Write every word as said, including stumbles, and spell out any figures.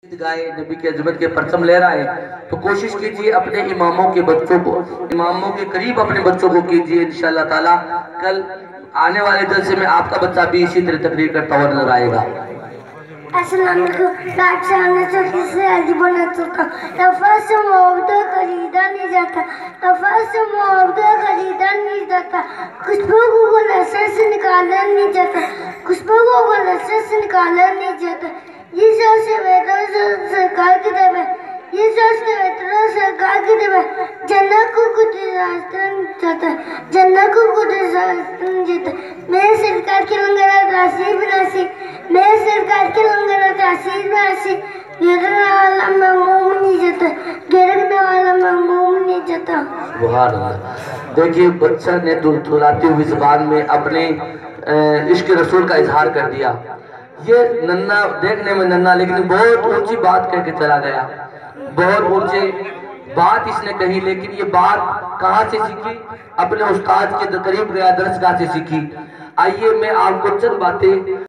گائے نبی کے عظمت کے پرچم لے رہا ہے تو کوشش کیجئے اپنے اماموں کے بچوں کو اماموں کے قریب اپنے بچوں کو کیجئے انشاءاللہ تعالی کل آنے والے جلسے میں آپ کا بچہ بھی اسی طرح تقریر کرتا ہوا نظر آئے گا۔ السلام علیکم ڈاکٹر صاحب نے چوکی سے عزی بولنا چاہتا ہوں نفس محبتہ خریدا نہیں جاتا نفس محبتہ خریدا نہیں جاتا خوشبو کو نظر سے نکالا نہیں جاتا خوشبو کو نظر سے نکالا نہیں جاتا یہ شخص بہتر سرکار کی طرف ہے یہ شخص بہتر سرکار کی طرف ہے جنت کو کچھ راستہ نہیں جاتا جنت کو کچھ راستہ نہیں جاتا میرے سرکار کے لنگر راسی بناسی میرے سرکار کے لنگر راسی بناسی گرنے والا محموم نہیں جاتا گرنے والا محموم نہیں جاتا۔ سبحان اللہ۔ دیکھیے بچہ نے دھلاتی ہوئی زبان میں اپنے عشق رسول کا اظہار کر دیا۔ یہ ننّا دیکھنے میں ننّا لیکن بہت اونچی بات کہہ کے چلا گیا بہت اونچے بات اس نے کہی لیکن یہ بات کہاں سے سیکھی اپنے استاد کے قریب گیا درسگاہ سے سیکھی۔ آئیے میں آپ کو چند باتیں